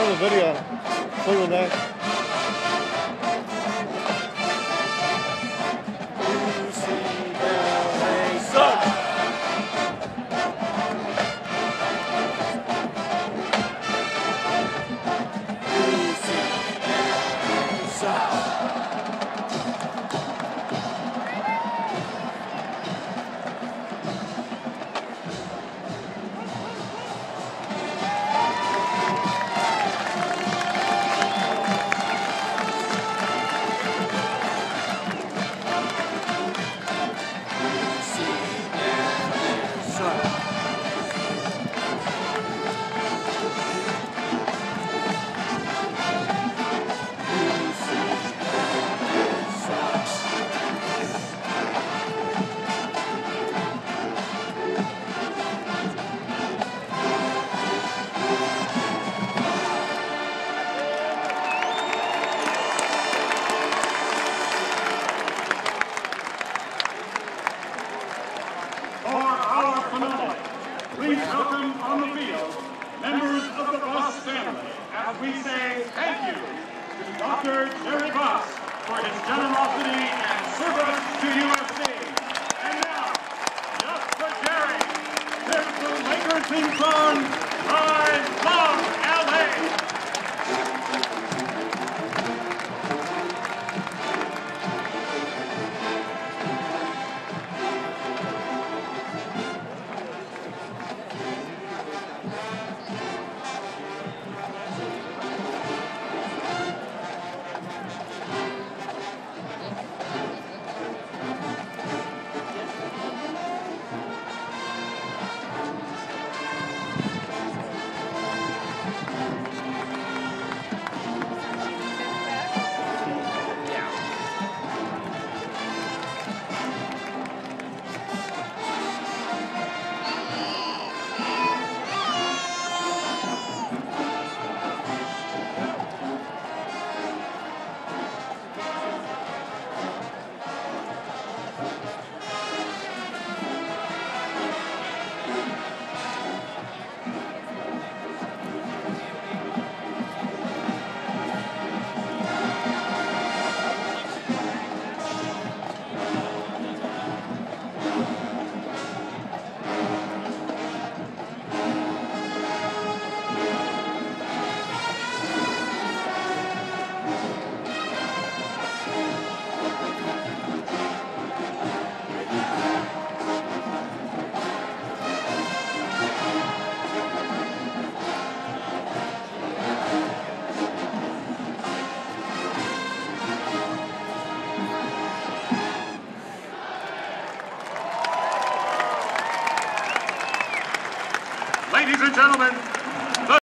on the video. Look at that. UCLA sucks. UCLA sucks. Please welcome on the field members of the Buss family as we say thank you to Dr. Jerry Buss for his generosity and service to USC. And now, just for Jerry, here's the Lakers theme song, I Love LA. Ladies and gentlemen,